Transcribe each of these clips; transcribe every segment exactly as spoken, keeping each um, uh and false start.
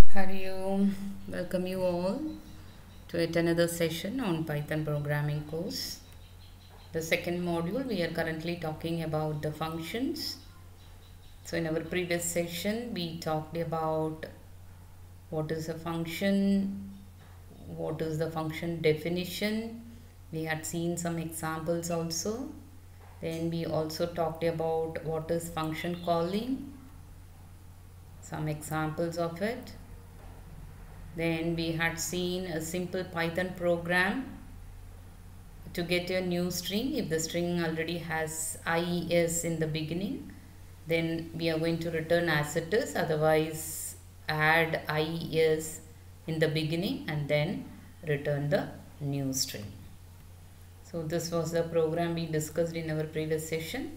Hari Om. Welcome you all to yet another session on Python programming course. The second module, we are currently talking about the functions. So in our previous session we talked about what is a function, what is the function definition. We had seen some examples also. Then we also talked about what is function calling, some examples of it. Then we had seen a simple Python program to get a new string. If the string already has I E S in the beginning, then we are going to return as it is. Otherwise, add I E S in the beginning and then return the new string. So this was the program we discussed in our previous session.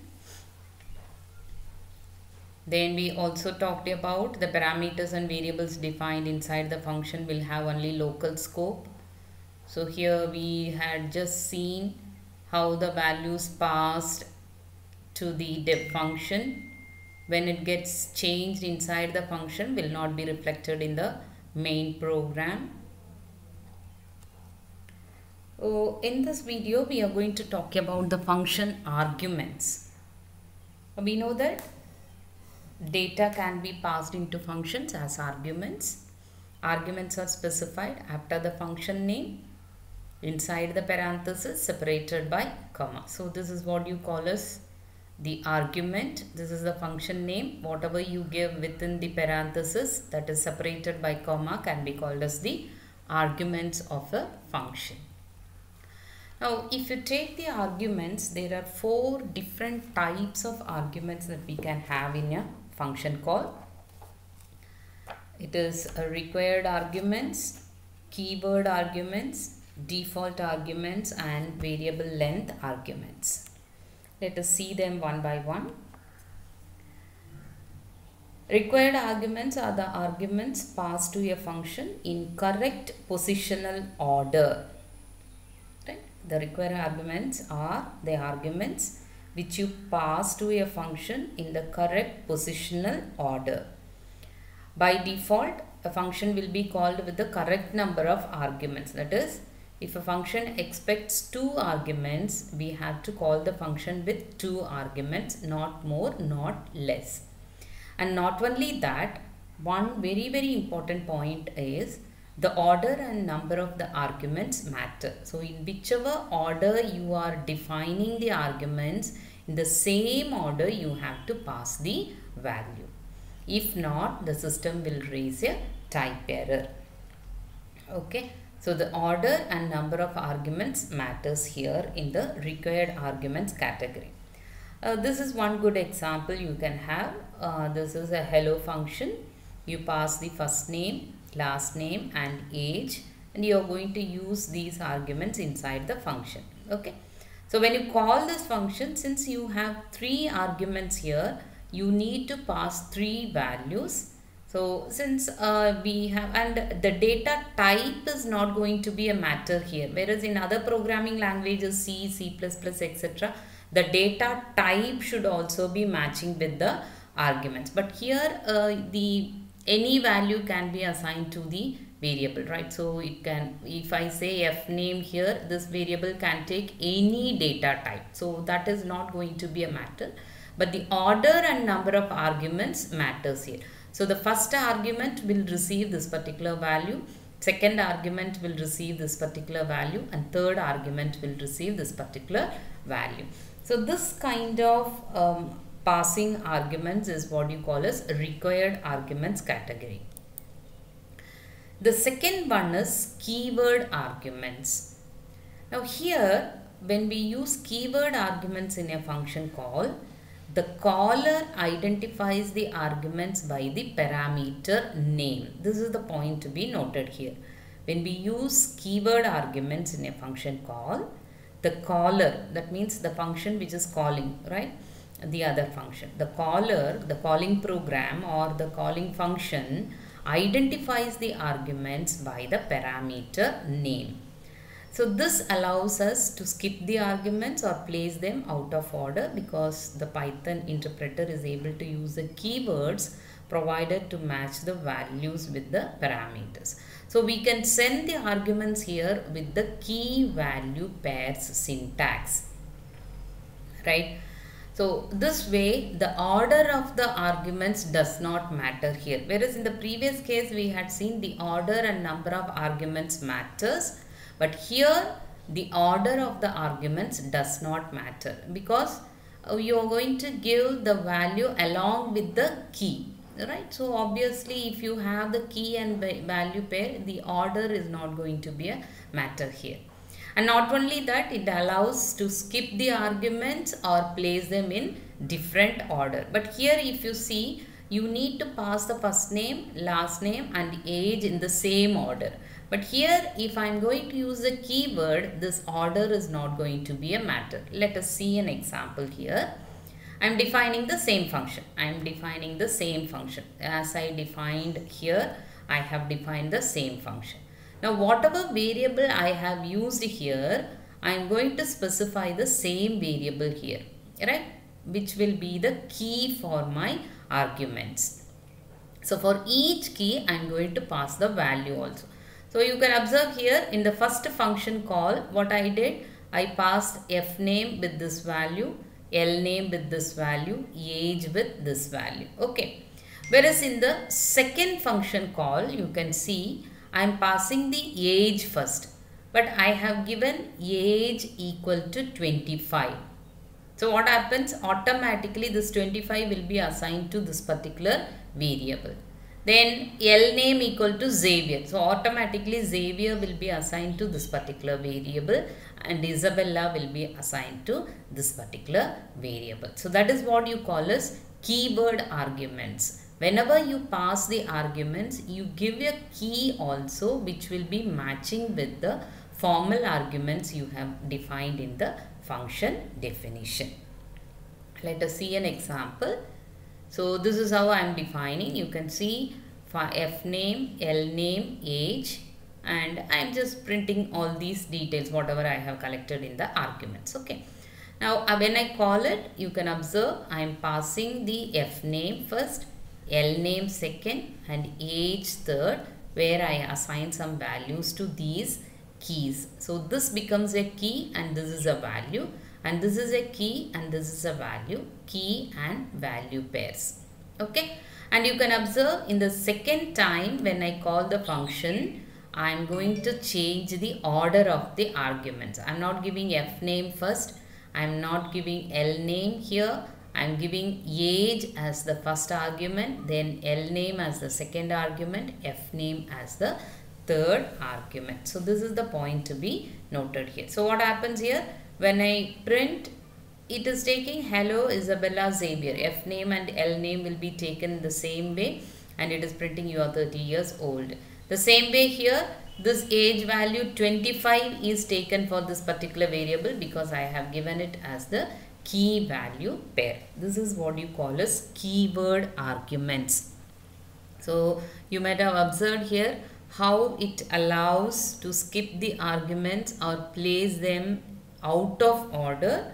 Then we also talked about the parameters and variables defined inside the function will have only local scope. So here we had just seen how the values passed to the def function, when it gets changed inside the function, will not be reflected in the main program. So in this video we are going to talk about the function arguments. We know that data can be passed into functions as arguments. Arguments are specified after the function name inside the parenthesis separated by comma. So this is what you call as the argument. This is the function name. Whatever you give within the parenthesis that is separated by comma can be called as the arguments of a function. Now if you take the arguments, there are four different types of arguments that we can have in a function call. It is a required arguments, keyword arguments, default arguments and variable length arguments. Let us see them one by one. Required arguments are the arguments passed to a function in correct positional order. Right? The required arguments are the arguments which you pass to a function in the correct positional order. By default, a function will be called with the correct number of arguments. That is, if a function expects two arguments, we have to call the function with two arguments, not more, not less. And not only that, one very very important point is the order and number of the arguments matter. So in whichever order you are defining the arguments, in the same order you have to pass the value. If not, the system will raise a type error. Okay. So the order and number of arguments matters here in the required arguments category. Uh, this is one good example you can have. Uh, this is a hello function. You pass the first name, last name and age, and you are going to use these arguments inside the function. Okay. So when you call this function, since you have three arguments here, you need to pass three values. So since uh, we have, and the data type is not going to be a matter here, whereas in other programming languages, C, C plus plus, et cetera, the data type should also be matching with the arguments. But here uh, the any value can be assigned to the variable, right? So it can, if I say f name here, this variable can take any data type. So that is not going to be a matter. But the order and number of arguments matters here. So the first argument will receive this particular value, second argument will receive this particular value, and third argument will receive this particular value. So this kind of um, passing arguments is what you call as required arguments category. The second one is keyword arguments. Now here, when we use keyword arguments in a function call, the caller identifies the arguments by the parameter name. This is the point to be noted here. When we use keyword arguments in a function call, the caller, that means the function which is calling, right, the other function, the caller, the calling program or the calling function identifies the arguments by the parameter name. So this allows us to skip the arguments or place them out of order, because the Python interpreter is able to use the keywords provided to match the values with the parameters. So we can send the arguments here with the key value pairs syntax, right? So this way the order of the arguments does not matter here, whereas in the previous case we had seen the order and number of arguments matters, but here the order of the arguments does not matter, because you are going to give the value along with the key, right? So obviously if you have the key and value pair, the order is not going to be a matter here. And not only that, it allows to skip the arguments or place them in different order. But here if you see, you need to pass the first name, last name and age in the same order. But here if I am going to use the keyword, this order is not going to be a matter. Let us see an example here. I am defining the same function. I am defining the same function. As I defined here, I have defined the same function. Now whatever variable I have used here, I am going to specify the same variable here, right? Which will be the key for my arguments. So for each key, I am going to pass the value also. So you can observe here in the first function call, what I did, I passed f name with this value, L name with this value, age with this value. Okay. Whereas in the second function call, you can see I am passing the age first, but I have given age equal to twenty-five. So what happens? Automatically this twenty-five will be assigned to this particular variable. Then L name equal to Xavier. So automatically Xavier will be assigned to this particular variable and Isabella will be assigned to this particular variable. So that is what you call as keyword arguments. Whenever you pass the arguments, you give a key also which will be matching with the formal arguments you have defined in the function definition. Let us see an example. So this is how I am defining. You can see for f name, L name, age, and I am just printing all these details whatever I have collected in the arguments. Okay. Now when I call it, you can observe I am passing the f name first, L name second and age third, where I assign some values to these keys. So this becomes a key and this is a value, and this is a key and this is a value, key and value pairs. Okay. And you can observe in the second time when I call the function, I am going to change the order of the arguments. I am not giving f name first, I am not giving L name here. I am giving age as the first argument, then L name as the second argument, F name as the third argument. So this is the point to be noted here. So what happens here? When I print, it is taking hello Isabella Xavier. F name and L name will be taken the same way and it is printing you are thirty years old. The same way here, this age value twenty-five is taken for this particular variable because I have given it as the key value pair. This is what you call as keyword arguments. So you might have observed here how it allows to skip the arguments or place them out of order,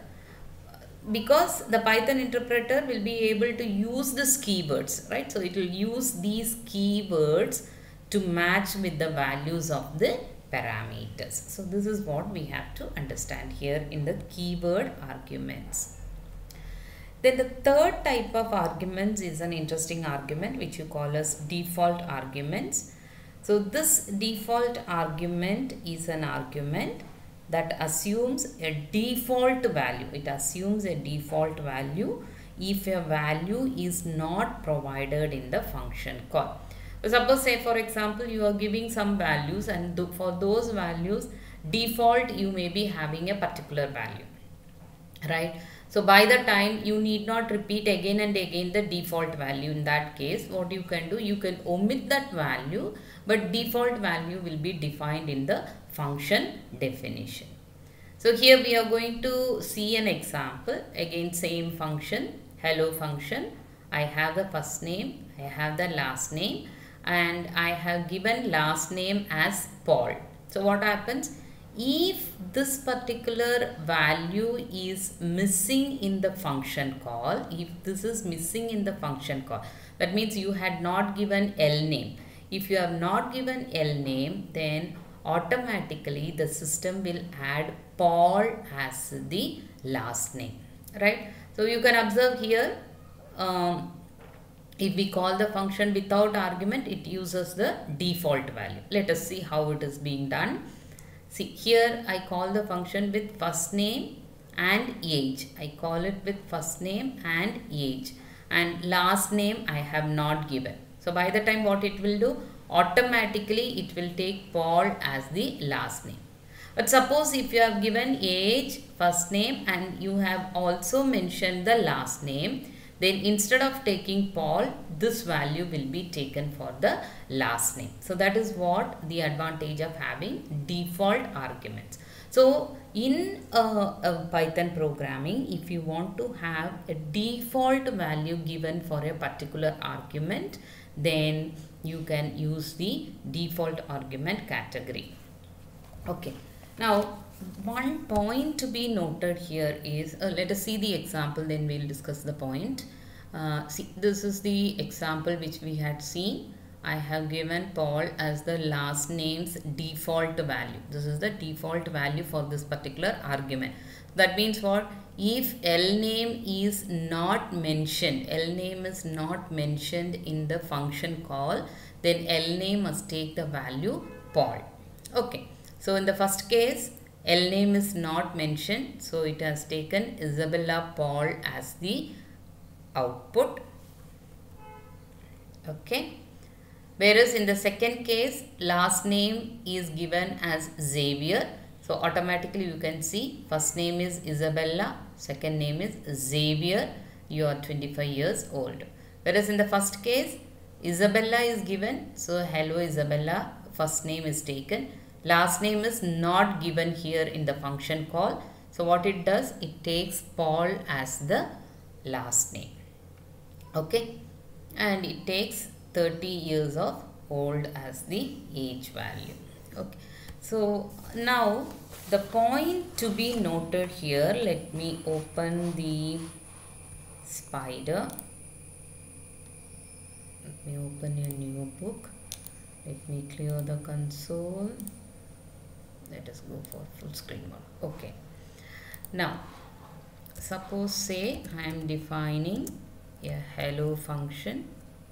because the Python interpreter will be able to use these keywords, right? So it will use these keywords to match with the values of the parameters. So this is what we have to understand here in the keyword arguments. Then the third type of arguments is an interesting argument which you call as default arguments. So this default argument is an argument that assumes a default value. It assumes a default value if a value is not provided in the function call. Suppose, say for example, you are giving some values and th for those values default you may be having a particular value, right? So by the time you need not repeat again and again the default value. In that case, what you can do, you can omit that value, but default value will be defined in the function definition. So here we are going to see an example. Again, same function, hello function. I have the first name, I have the last name, and I have given last name as Paul. So what happens? If this particular value is missing in the function call, if this is missing in the function call, That means you had not given L name. If you have not given L name, then automatically the system will add Paul as the last name, right? So you can observe here, um, if we call the function without argument, it uses the default value. Let us see how it is being done. See, here I call the function with first name and age. I call it with first name and age, and last name I have not given. So by the time what it will do, automatically it will take Paul as the last name. But suppose if you have given age, first name, and you have also mentioned the last name, then instead of taking Paul, this value will be taken for the last name. So that is what the advantage of having default arguments. So in uh, uh, Python programming, if you want to have a default value given for a particular argument, then you can use the default argument category. Okay. Now, one point to be noted here is, uh, let us see the example, then we will discuss the point. Uh, see, this is the example which we had seen. I have given Paul as the last name's default value. This is the default value for this particular argument. That means what? If L name is not mentioned, L name is not mentioned in the function call, then L name must take the value Paul. Okay. So in the first case, L name is not mentioned. So it has taken Isabella Paul as the output. Okay. Whereas in the second case, last name is given as Xavier. So automatically you can see first name is Isabella, second name is Xavier. You are twenty-five years old. Whereas in the first case, Isabella is given. So hello Isabella, first name is taken. Last name is not given here in the function call. So what it does, it takes Paul as the last name. Okay. And it takes thirty years of old as the age value. Okay. So now the point to be noted here, let me open the Spider. Let me open a new book. Let me clear the console. Let us go for full screen mode. Okay. Now, suppose say I am defining a hello function.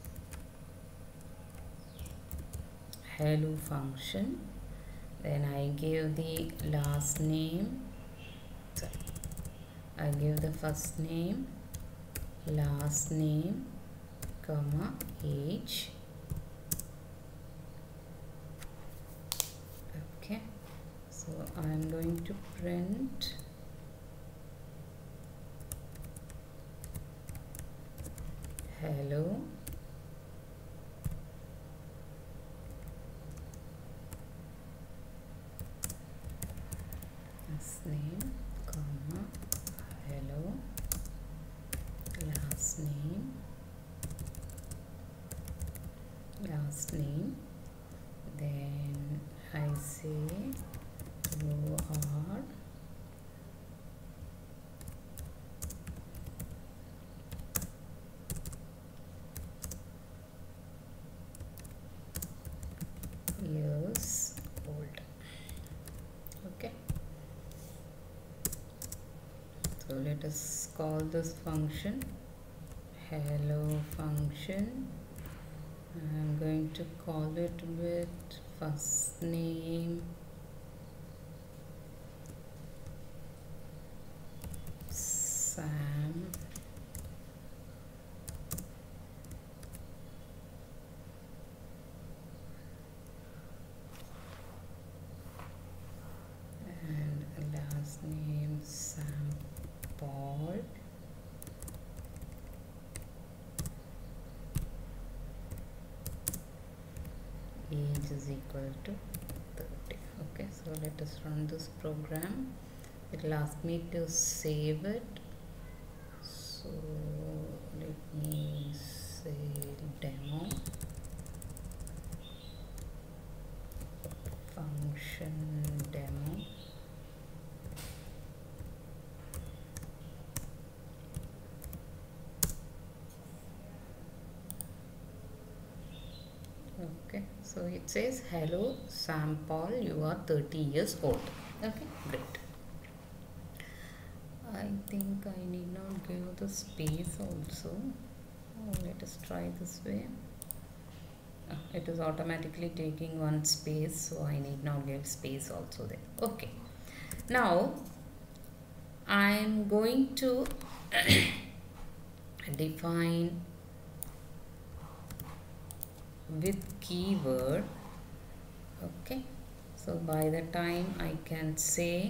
Hello function. Then I give the last name. Sorry. I give the first name, last name, comma, age. Okay. So I am going to print hello last name, comma, hello last name, last name. Then I say you are years old. Okay. So let us call this function hello function. I am going to call it with first name, Sam, and last name Sam Paul. Age is equal to thirty. Okay, so let us run this program. It will ask me to save it. So let me say demo function demo. So it says, hello Sam Paul, you are thirty years old. Okay, great. I think I need not give the space also. Oh, let us try this way. Uh, it is automatically taking one space, so I need not give space also there. Okay, now I am going to define with keyword. Okay, so by the time I can say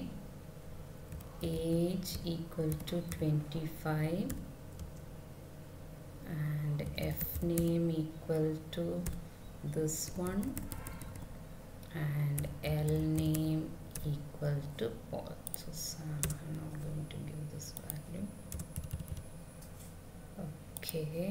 age equal to twenty-five and F name equal to this one and L name equal to Paul. So Sam, I'm not going to give this value. Okay.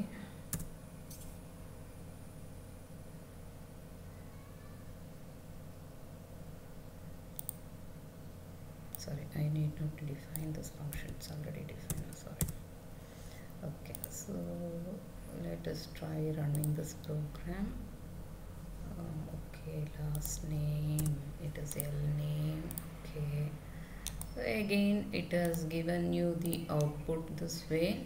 Sorry, I need not to define this function. It's already defined. Sorry. Okay, so let us try running this program. Um, okay, last name, it is L name. Okay, so again it has given you the output this way.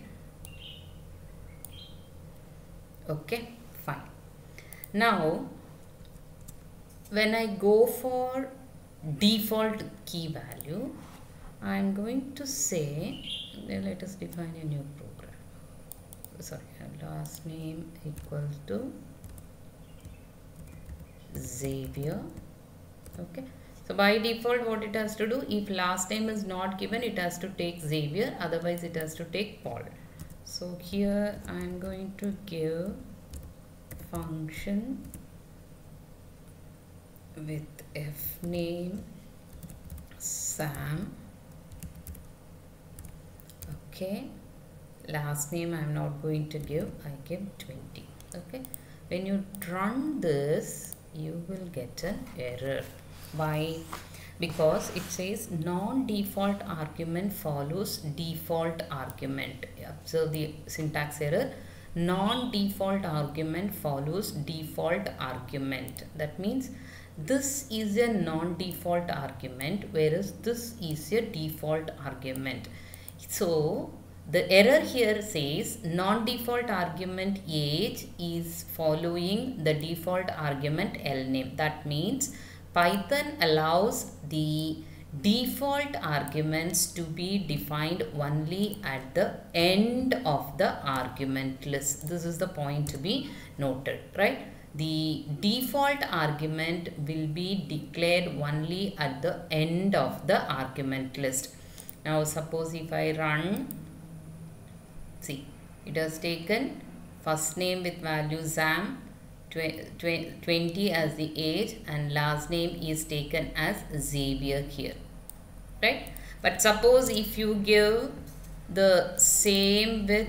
Okay, fine. Now when I go for default key value, I am going to say, let us define a new program. Sorry, last name equal to Xavier. Okay, so by default what it has to do, if last name is not given, it has to take Xavier, otherwise it has to take Paul. So here I am going to give function with F name Sam. Okay, last name I am not going to give, I give twenty. Okay, when you run this, you will get an error. Why? Because it says non-default argument follows default argument. Observe the syntax error. Non-default argument follows default argument. That means this is a non-default argument, whereas this is a default argument. So the error here says non-default argument age is following the default argument L name. That means Python allows the default arguments to be defined only at the end of the argument list. This is the point to be noted, right? The default argument will be declared only at the end of the argument list. Now suppose if I run, see, it has taken first name with value Sam, twenty as the age, and last name is taken as Xavier here, right? But suppose if you give the same with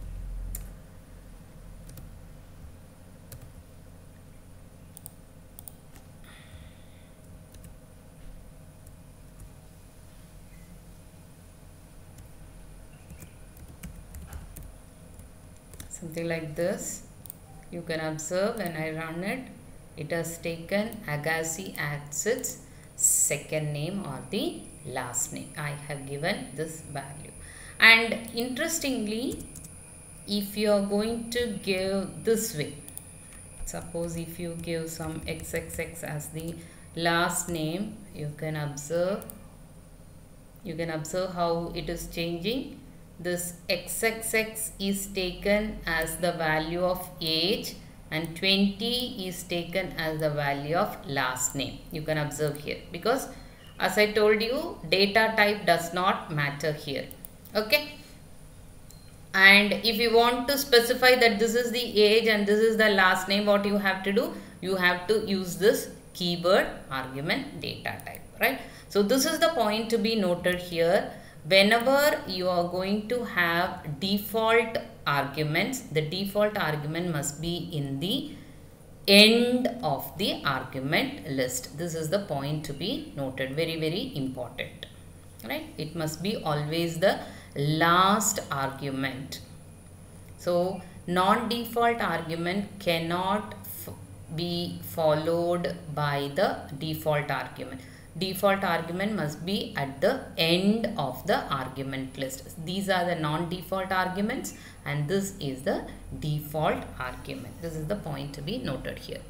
something like this, you can observe when I run it, it has taken Agassi as its second name or the last name. I have given this value. And interestingly, if you are going to give this way, suppose if you give some X X X as the last name, you can observe, you can observe how it is changing. This X X X is taken as the value of age and twenty is taken as the value of last name. You can observe here, because as I told you, data type does not matter here. Okay, and if you want to specify that this is the age and this is the last name, what you have to do, you have to use this keyword argument data type, right? So this is the point to be noted here. Whenever you are going to have default arguments, the default argument must be in the end of the argument list. This is the point to be noted. Very, very important, right? It must be always the last argument. So non-default argument cannot be followed by the default argument. Default argument must be at the end of the argument list. These are the non-default arguments and this is the default argument. This is the point to be noted here.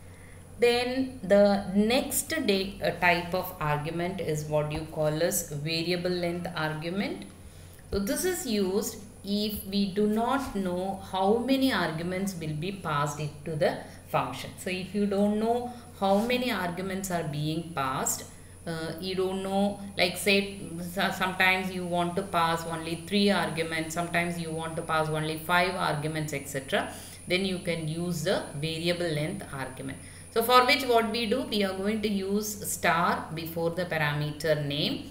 Then the next day, uh, type of argument is what you call as variable length argument. So this is used if we do not know how many arguments will be passed into the function. So if you don't know how many arguments are being passed, uh, you don't know, like say sometimes you want to pass only three arguments, sometimes you want to pass only five arguments, et cetera. Then you can use the variable length argument. So for which what we do, we are going to use star before the parameter name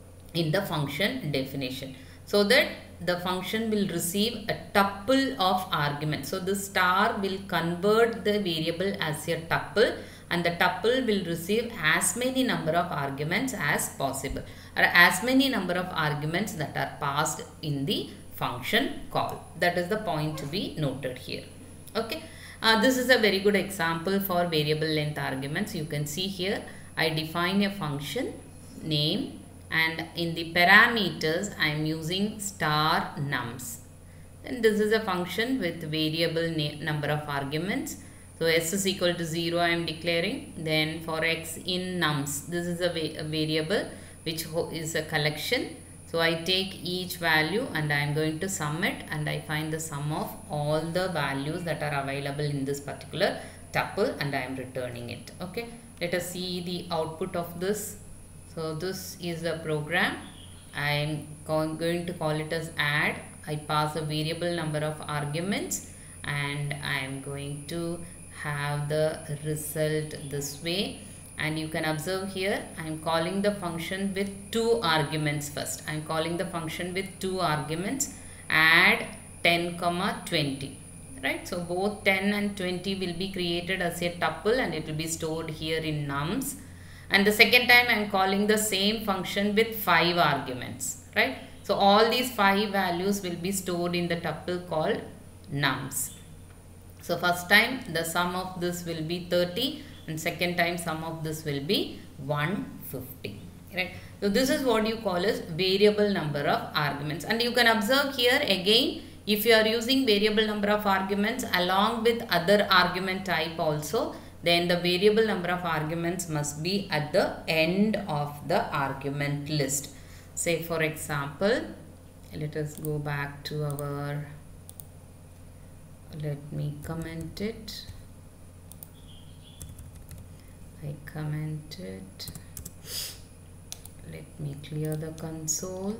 in the function definition, so that the function will receive a tuple of arguments. So the star will convert the variable as a tuple and the tuple will receive as many number of arguments as possible, or as many number of arguments that are passed in the function call. That is the point to be noted here. Okay. Uh, this is a very good example for variable length arguments. You can see here I define a function name and in the parameters I am using star nums. Then this is a function with variable number of arguments. So s is equal to zero I am declaring. Then for x in nums, this is a, va a variable which is a collection. So I take each value and I am going to sum it and I find the sum of all the values that are available in this particular tuple and I am returning it. Okay, let us see the output of this. So this is the program. I am going to call it as add. I pass a variable number of arguments and I am going to have the result this way. And you can observe here I am calling the function with two arguments first. I am calling the function with two arguments, add ten comma twenty, right? So both ten and twenty will be created as a tuple and it will be stored here in nums. And the second time I am calling the same function with five arguments, right? So all these five values will be stored in the tuple called nums. So first time the sum of this will be thirty and second time sum of this will be one hundred fifty, right? So this is what you call as variable number of arguments. And you can observe here again, if you are using variable number of arguments along with other argument type also, then the variable number of arguments must be at the end of the argument list. Say for example, let us go back to our, let me comment it. I comment it. Let me clear the console.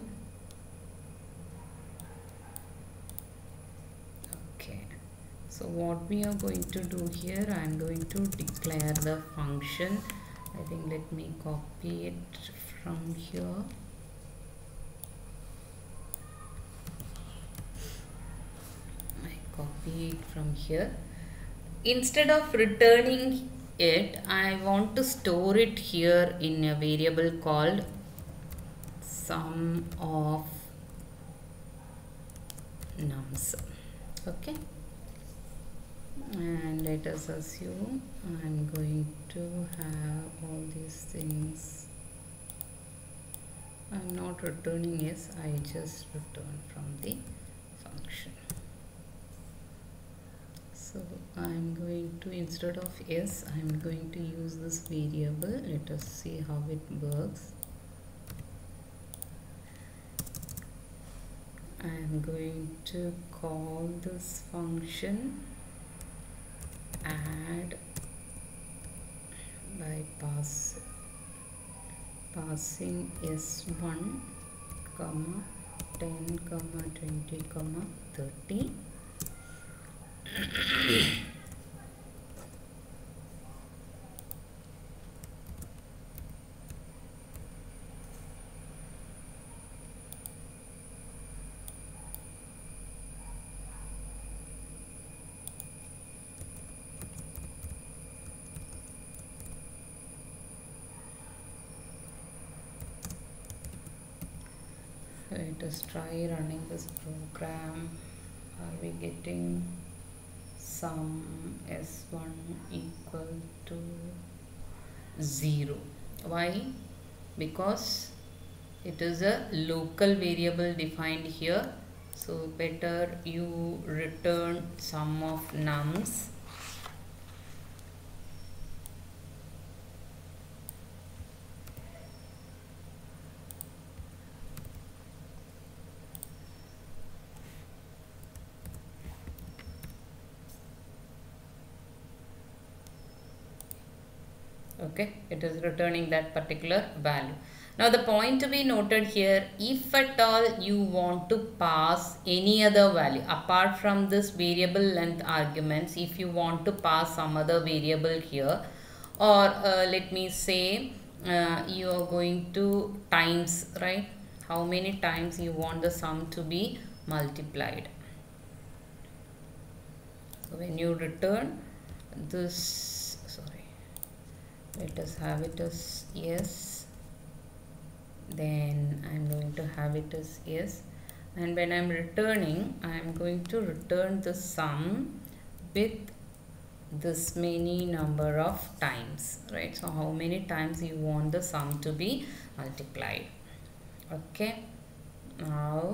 Okay. So what we are going to do here, I am going to declare the function. I think let me copy it from here. I copy it from here. Instead of returning it, I want to store it here in a variable called sum of nums. Okay, and let us assume I'm going to have all these things. I'm not returning s, I just return from the function. So I'm going to, instead of s, I'm going to use this variable. Let us see how it works. I'm going to call this function add by pass passing s one comma ten comma twenty comma thirty. Let us try running this program. Are we getting sum s one equal to zero. Why? Because it is a local variable defined here, so better you return sum of nums. Okay, it is returning that particular value. Now the point to be noted here, if at all you want to pass any other value apart from this variable length arguments, if you want to pass some other variable here, or uh, let me say uh, you are going to times, right? How many times you want the sum to be multiplied. So when you return this, sorry, let us have it as yes, then I'm going to have it as yes, and when I'm returning, I'm going to return the sum with this many number of times, right? So how many times you want the sum to be multiplied. Okay, now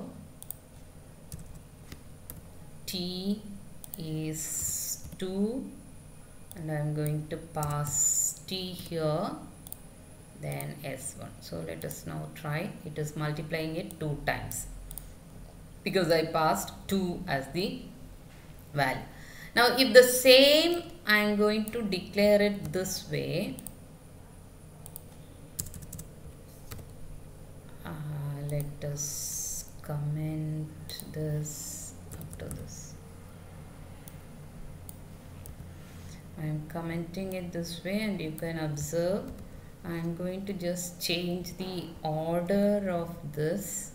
t is two and I'm going to pass t here, then s one. So let us now try. It is multiplying it two times because I passed two as the value. Now if the same, I am going to declare it this way. Uh, let us comment this after this. I am commenting it this way, and you can observe I am going to just change the order of this.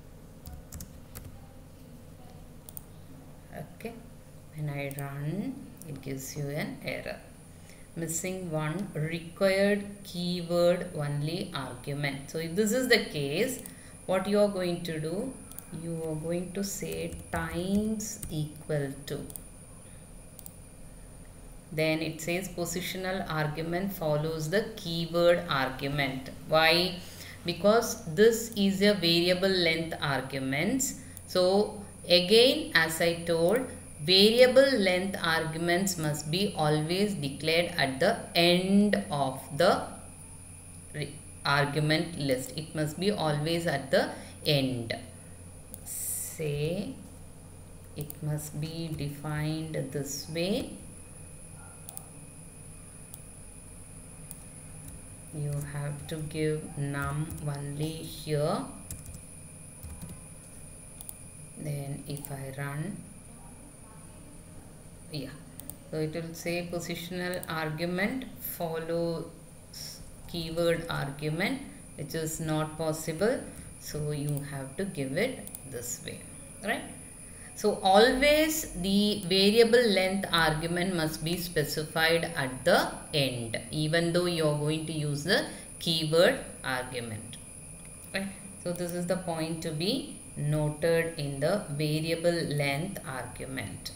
Okay, when I run, it gives you an error. Missing one required keyword only argument. So if this is the case, what you are going to do, you are going to say times equal to. Then it says positional argument follows the keyword argument. Why? Because this is a variable length arguments. So again, as I told, variable length arguments must be always declared at the end of the argument list. It must be always at the end. Say it must be defined this way. You have to give num only here. Then if I run, yeah, so it will say positional argument follows keyword argument, which is not possible. So you have to give it this way, right? So always the variable length argument must be specified at the end, even though you are going to use the keyword argument, right? So this is the point to be noted in the variable length argument.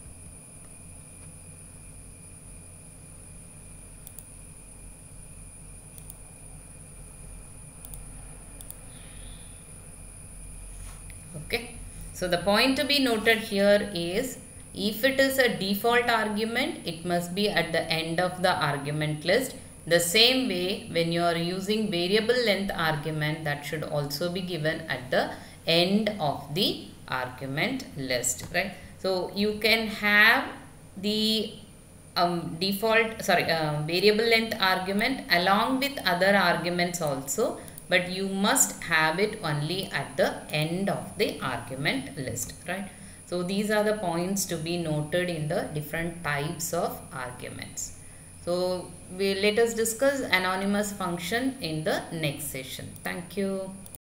Okay. So the point to be noted here is, if it is a default argument, it must be at the end of the argument list. The same way, when you are using variable length argument, that should also be given at the end of the argument list, right? So you can have the um, default, sorry, uh, variable length argument along with other arguments also, but you must have it only at the end of the argument list, right? So these are the points to be noted in the different types of arguments. So we let us discuss anonymous function in the next session. Thank you.